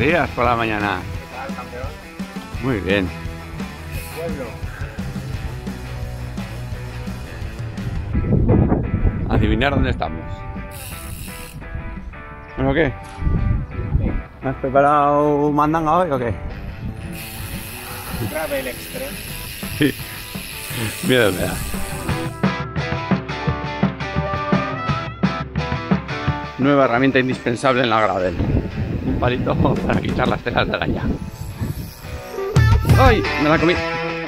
días por la mañana. ¿Qué tal, campeón? Muy bien. Pueblo. Adivinar dónde estamos. Bueno, ¿qué? ¿Me has preparado mandanga hoy o qué? Gravel Extreme. Sí. Miedo me da. Nueva herramienta indispensable en la gravel. Un palito para quitar las telas de araña. ¡Ay! Me la comí.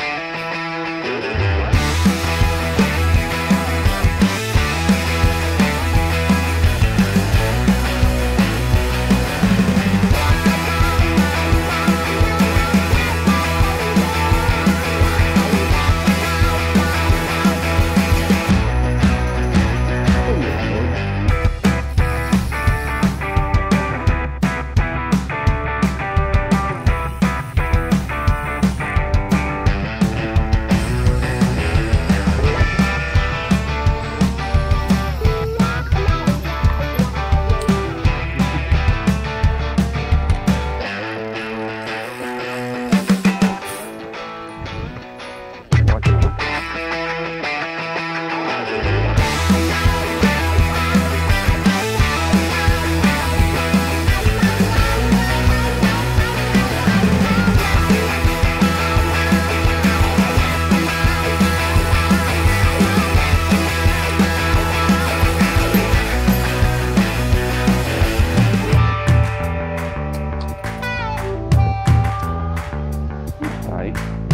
Ahí.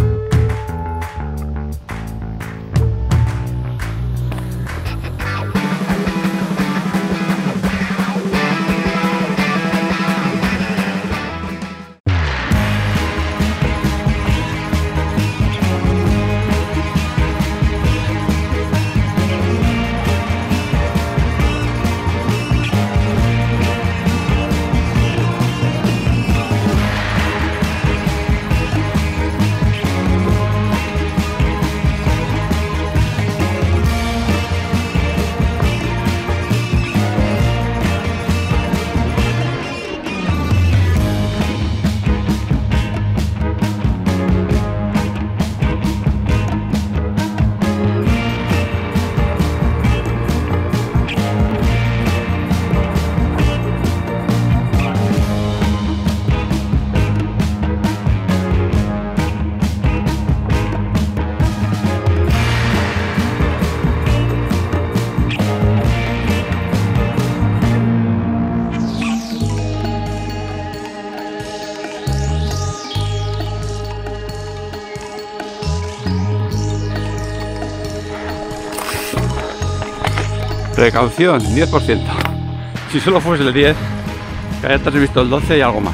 Precaución, 10%. Si solo fuese el 10, que hayas visto el 12 y algo más.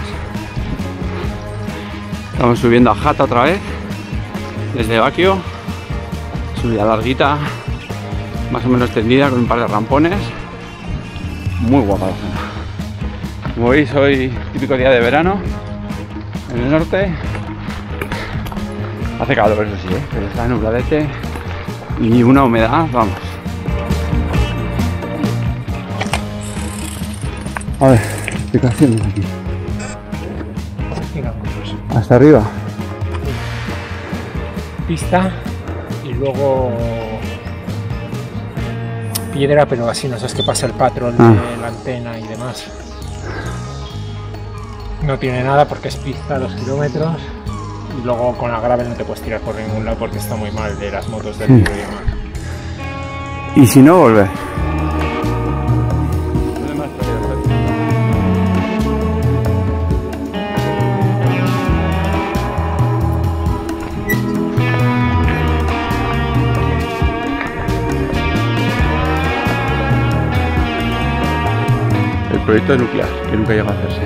Estamos subiendo a Jata otra vez, desde Baquio. Subida larguita, más o menos tendida, con un par de rampones. Muy guapa la zona. Como veis, hoy típico día de verano en el norte. Hace calor, eso sí, pero está nubladete y una humedad, vamos. A ver, explicaciones aquí. Hasta arriba. Pista y luego piedra, pero así no sabes qué pasa el patrón de la antena y demás. No tiene nada porque es pista 2 kilómetros y luego con la gravel no te puedes tirar por ningún lado porque está muy mal de las motos del río y demás. Y si no, volver. El proyecto nuclear, que nunca llega a hacerse.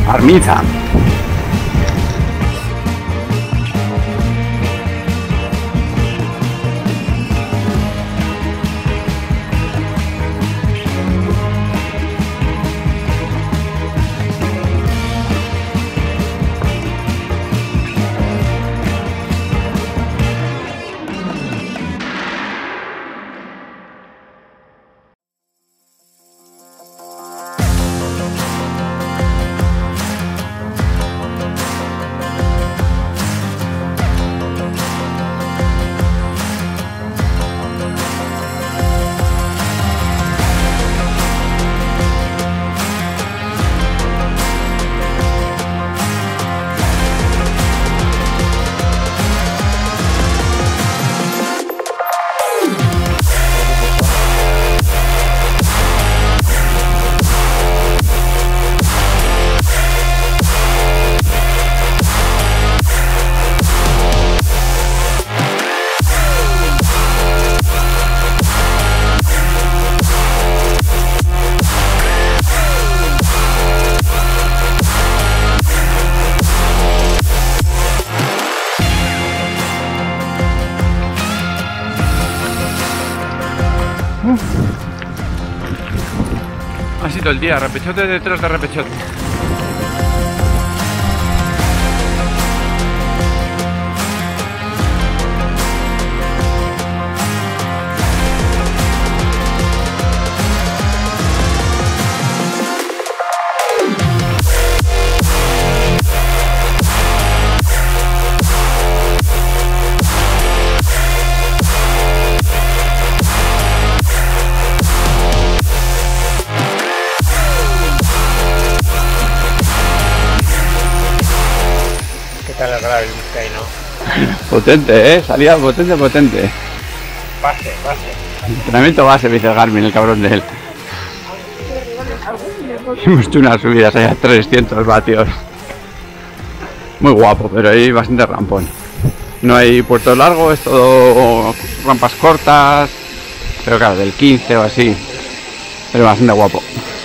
Armiza. Así todo el día, repechote detrás de repechote. El gravel vizcaíno. Potente, salida potente. Base. Entrenamiento base, dice el Garmin, el cabrón de él. Hemos hecho unas subidas allá a 300 vatios. Muy guapo, pero hay bastante rampón. No hay puerto largo, es todo rampas cortas. Pero claro, del 15 o así. Pero bastante guapo.